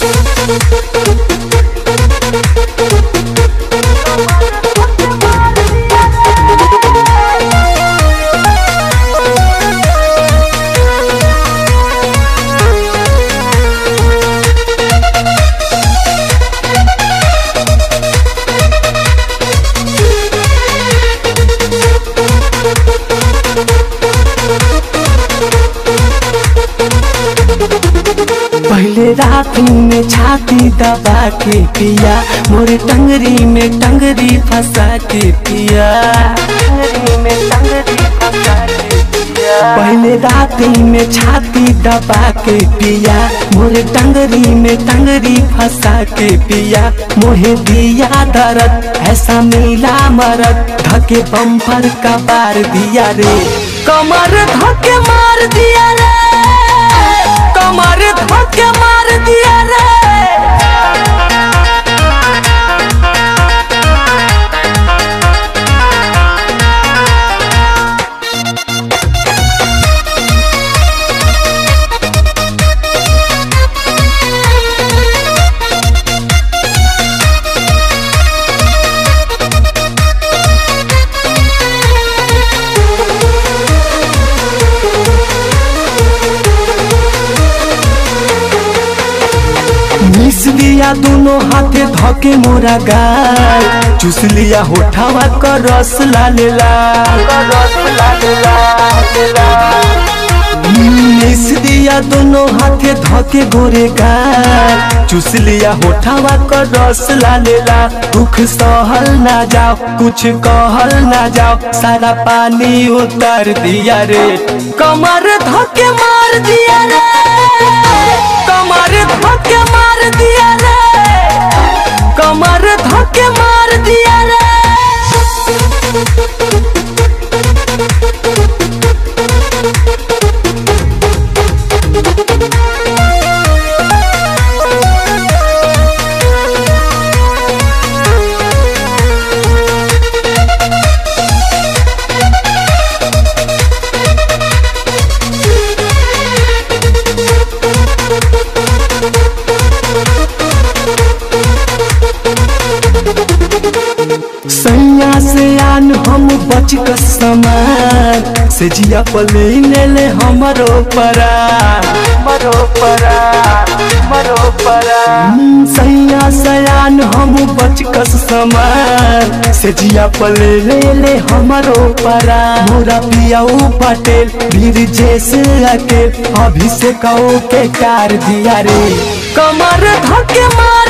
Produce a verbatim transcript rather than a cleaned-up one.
पहले रात में छाती दबा के पिया, मोरे टंगरी में टंगरी फंसा के पिया, टंगरी में टंगरी फंसा के पिया। पहले रात में छाती दबा के पिया, मोरे टंगरी में टंगरी फंसा के पिया। मोहे दिया दर्द ऐसा मिला मरद, धके बम्पर का बार दिया रे, कमर धके मार दिया रे, कमर धके मार दिया रे। मिस लिया दोनों हाथे धके मोरा गाल, चूस लिया होठावा का रस लालेला, रस लालेला। मिस दिया दोनों हाथे धके गोरे गाल, चूस लिया होठावा का रस लालेला। दुख सहल ना जाओ, कुछ कहल ना जाओ, सारा पानी उतार दिया रे, कमर धके मार दिया रे, कमर धके मार दिया रे, कमर धके मार दिया रे। सैया से आन हम बच के समान, से जिया पलीने ले हमरो परा, मरो परा, मरो परा। सैया से आन हम बच के समान, से जिया पलीने ले हमरो परा। मोरा पियाऊ पटेल वीर जैसे अकेल, अभिषेक के कार दिया रे, कमर धके मार